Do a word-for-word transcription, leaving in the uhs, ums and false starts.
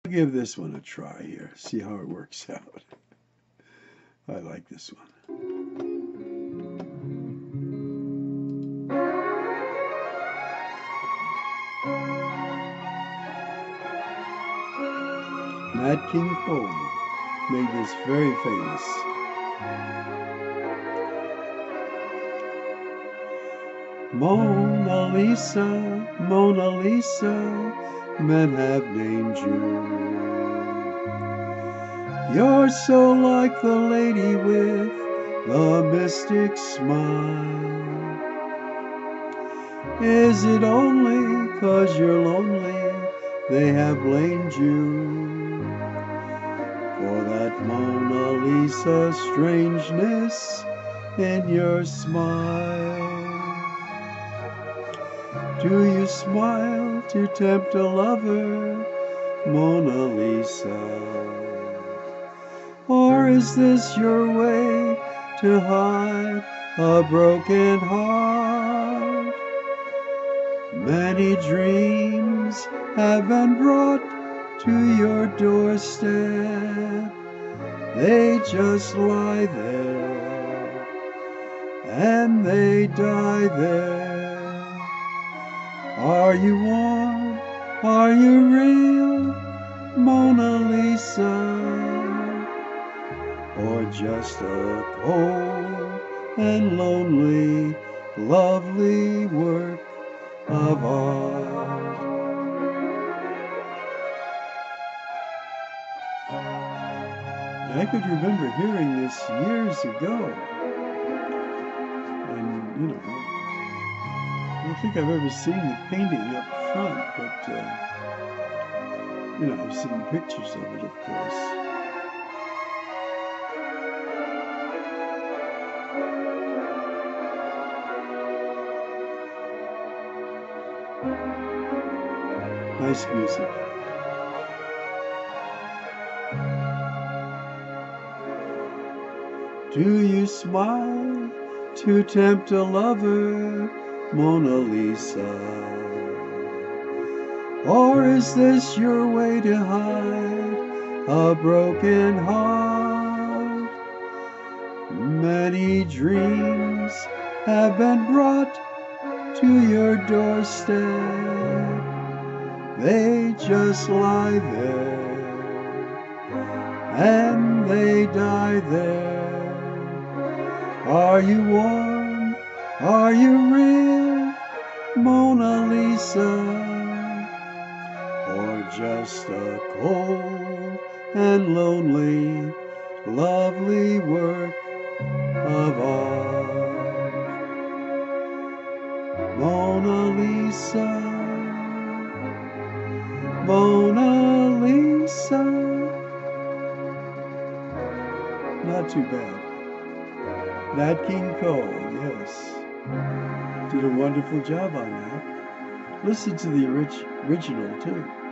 Give this one a try here, see how it works out. I like this one. Nat King Cole made this very famous. Mona Lisa, Mona Lisa, men have named you. You're so like the lady with the mystic smile. Is it only 'cause you're lonely they have blamed you for that Mona Lisa strangeness in your smile? Do you smile to tempt a lover, Mona Lisa? Or is this your way to hide a broken heart? Many dreams have been brought to your doorstep. They just lie there and they die there. Are you warm? Are you real, Mona Lisa? Or just a cold and lonely, lovely work of art? I could remember hearing this years ago, and you know, I don't think I've ever seen the painting up front, but uh, you know, I've seen pictures of it, of course. Nice music. Do you smile to tempt a lover, Mona Lisa? Or is this your way to hide a broken heart? Many dreams have been brought to your doorstep. They just lie there and they die there. Are you warm? Are you real, Mona Lisa? Or just a cold and lonely, lovely work of art? Mona Lisa, Mona Lisa. Not too bad. Nat King Cole, yes, did a wonderful job on that. Listen to the orig- original too.